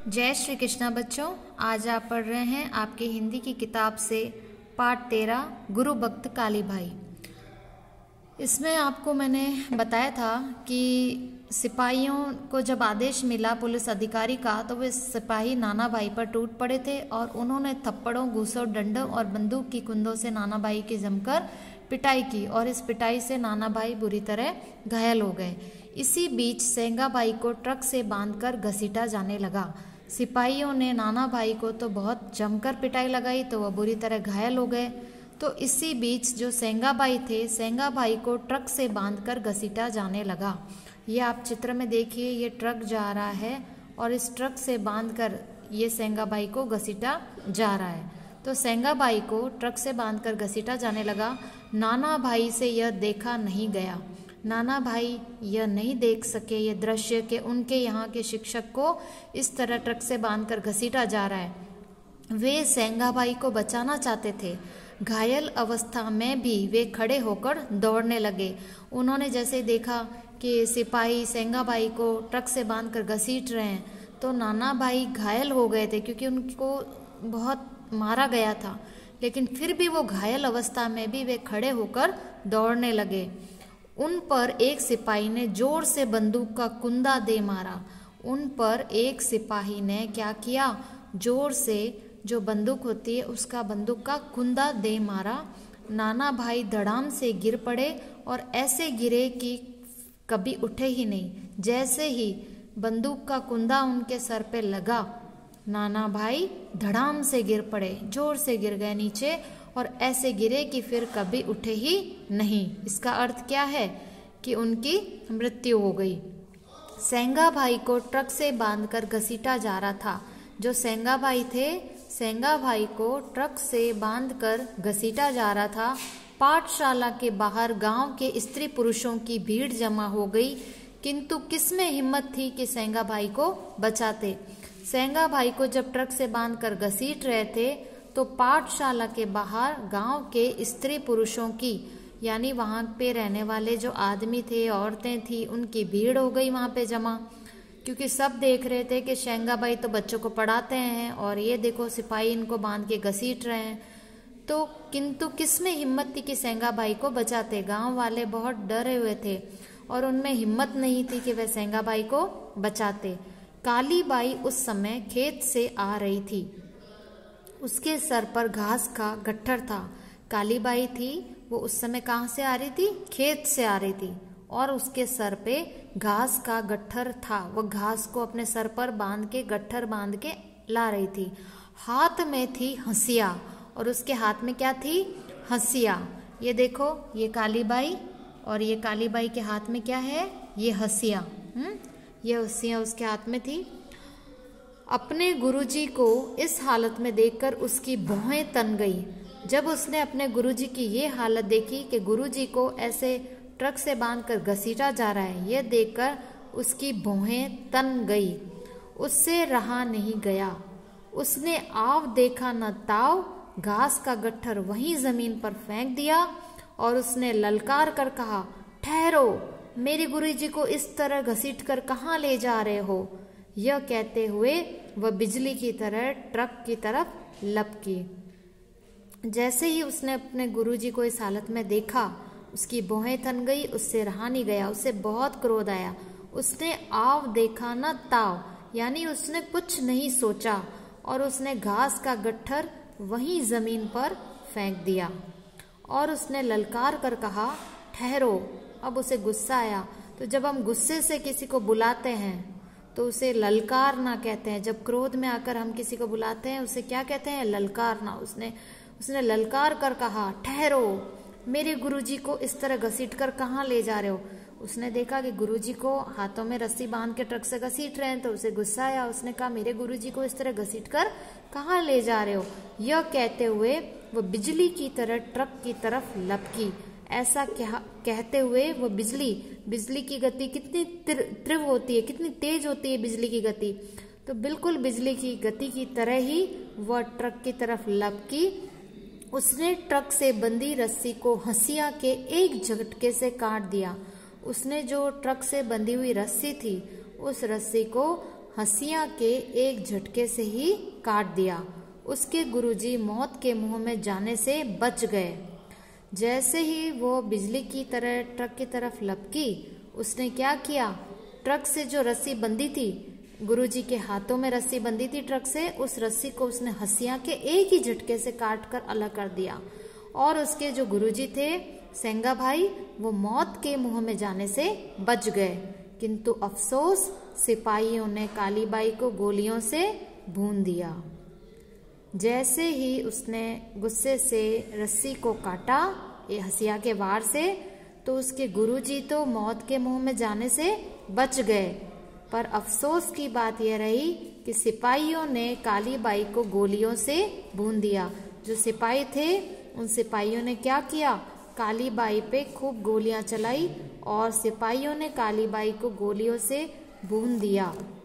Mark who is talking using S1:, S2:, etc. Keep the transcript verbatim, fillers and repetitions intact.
S1: जय श्री कृष्णा बच्चों, आज आप पढ़ रहे हैं आपके हिंदी की किताब से पाठ तेरह गुरु भक्त काली भाई। इसमें आपको मैंने बताया था कि सिपाहियों को जब आदेश मिला पुलिस अधिकारी का तो वे सिपाही नाना भाई पर टूट पड़े थे और उन्होंने थप्पड़ों, घूसों, डंडों और बंदूक की कुंदों से नाना भाई की जमकर पिटाई की और इस पिटाई से नाना भाई बुरी तरह घायल हो गए। इसी बीच सेंगा भाई को ट्रक से बांधकर घसीटा जाने लगा। सिपाहियों ने नाना भाई को तो बहुत जमकर पिटाई लगाई तो वह बुरी तरह घायल हो गए। तो इसी बीच जो सेंगा भाई थे, सेंगा भाई को ट्रक से बांधकर घसीटा जाने लगा। ये आप चित्र में देखिए, ये ट्रक जा रहा है और इस ट्रक से बांधकर ये सेंगा भाई को घसीटा जा रहा है। तो सेंगा भाई को ट्रक से बांधकर घसीटा जाने लगा। नाना भाई से यह देखा नहीं गया। नाना भाई यह नहीं देख सके ये दृश्य कि उनके यहाँ के शिक्षक को इस तरह ट्रक से बांधकर घसीटा जा रहा है। वे सेंगा भाई को बचाना चाहते थे। घायल अवस्था में भी वे खड़े होकर दौड़ने लगे। उन्होंने जैसे देखा कि सिपाही सेंगा भाई को ट्रक से बांधकर घसीट रहे हैं तो नाना भाई घायल हो गए थे, क्योंकि उनको बहुत मारा गया था, लेकिन फिर भी वो घायल अवस्था में भी वे खड़े होकर दौड़ने लगे। उन पर एक सिपाही ने जोर से बंदूक का कुंदा दे मारा। उन पर एक सिपाही ने क्या किया, जोर से जो बंदूक होती है उसका बंदूक का कुंदा दे मारा। नाना भाई धड़ाम से गिर पड़े और ऐसे गिरे कि कभी उठे ही नहीं। जैसे ही बंदूक का कुंदा उनके सर पे लगा, नाना भाई धड़ाम से गिर पड़े, जोर से गिर गए नीचे और ऐसे गिरे कि फिर कभी उठे ही नहीं। इसका अर्थ क्या है कि उनकी मृत्यु हो गई। सेंगा भाई को ट्रक से बांधकर घसीटा जा रहा था। जो सेंगा भाई थे, सेंगा भाई को ट्रक से बांधकर घसीटा जा रहा था। पाठशाला के बाहर गांव के स्त्री पुरुषों की भीड़ जमा हो गई, किंतु किसमें हिम्मत थी कि सेंगा भाई को बचाते। सेंगा भाई को जब ट्रक से बांधकर घसीट रहे थे तो पाठशाला के बाहर गांव के स्त्री पुरुषों की, यानी वहां पे रहने वाले जो आदमी थे, औरतें थी, उनकी भीड़ हो गई वहां पे जमा, क्योंकि सब देख रहे थे कि सेंगा भाई तो बच्चों को पढ़ाते हैं और ये देखो सिपाही इनको बांध के घसीट रहे हैं। तो किंतु किसमें हिम्मत थी कि सेंगा भाई को बचाते। गांव वाले बहुत डरे हुए थे और उनमें हिम्मत नहीं थी कि वे सेंगा भाई को बचाते। काली बाई उस समय खेत से आ रही थी। उसके सर पर घास का गट्ठर था। काली बाई थी, वो उस समय कहाँ से आ रही थी, खेत से आ रही थी, और उसके सर पे घास का गट्ठर था। वो घास को अपने सर पर बांध के, गट्ठर बांध के ला रही थी। हाथ में थी हंसिया, और उसके हाथ में क्या थी, हंसिया। ये देखो, ये काली बाई और ये काली बाई के हाथ में क्या है, ये हंसिया। हम्म ये हंसिया उसके हाथ में थी। अपने गुरुजी को इस हालत में देखकर उसकी भौहें तन गई। जब उसने अपने गुरुजी की ये हालत देखी कि गुरुजी को ऐसे ट्रक से बांधकर घसीटा जा रहा है, ये देखकर उसकी भौहें तन गई। उससे रहा नहीं गया। उसने आव देखा न ताव, घास का गट्ठर वहीं जमीन पर फेंक दिया और उसने ललकार कर कहा, ठहरो, मेरे गुरुजी को इस तरह घसीट कर कहाँ ले जा रहे हो। यह कहते हुए वह बिजली की तरह ट्रक की तरफ लपकी। जैसे ही उसने अपने गुरुजी को इस हालत में देखा, उसकी भौहें तन गई। उससे रहा नहीं गया, उससे बहुत क्रोध आया। उसने आव देखा न ताव, यानी उसने कुछ नहीं सोचा और उसने घास का गट्ठर वहीं जमीन पर फेंक दिया और उसने ललकार कर कहा, ठहरो। अब उसे गुस्सा आया। तो जब हम गुस्से से किसी को बुलाते हैं तो उसे ललकारना कहते हैं। जब क्रोध में आकर हम किसी को बुलाते हैं उसे क्या कहते हैं, ललकारना। उसने उसने ललकार कर कहा, ठहरो, मेरे गुरुजी को इस तरह घसीट कर कहाँ ले जा रहे हो। उसने देखा कि गुरुजी को हाथों में रस्सी बांध के ट्रक से घसीट रहे हैं, तो उसे गुस्सा आया। उसने कहा, मेरे गुरुजी को इस तरह घसीट कर कहाँ ले जा रहे हो। यह कहते हुए वो बिजली की तरह ट्रक की तरफ लपकी। ऐसा क्या कहते हुए वो बिजली बिजली की गति कितनी तीव्र होती है, कितनी तेज होती है बिजली की गति, तो बिल्कुल बिजली की गति की तरह ही वह ट्रक की तरफ लपकी। उसने ट्रक से बंधी रस्सी को हंसिया के एक झटके से काट दिया। उसने जो ट्रक से बंधी हुई रस्सी थी, उस रस्सी को हंसिया के एक झटके से ही काट दिया। उसके गुरुजी मौत के मुंह में जाने से बच गए। जैसे ही वो बिजली की तरह ट्रक की तरफ लपकी, उसने क्या किया, ट्रक से जो रस्सी बंधी थी, गुरुजी के हाथों में रस्सी बंधी थी ट्रक से, उस रस्सी को उसने हंसिया के एक ही झटके से काट कर अलग कर दिया। और उसके जो गुरुजी थे सेंगा भाई, वो मौत के मुंह में जाने से बच गए। किंतु अफसोस, सिपाहियों ने कालीबाई को गोलियों से भून दिया। जैसे ही उसने गुस्से से रस्सी को काटा ये हंसिया के वार से, तो उसके गुरुजी तो मौत के मुंह में जाने से बच गए। पर अफसोस की बात यह रही कि सिपाहियों ने कालीबाई को गोलियों से भून दिया। जो सिपाही थे उन सिपाहियों ने क्या किया, कालीबाई पे खूब गोलियां चलाई और सिपाहियों ने कालीबाई को गोलियों से भून दिया।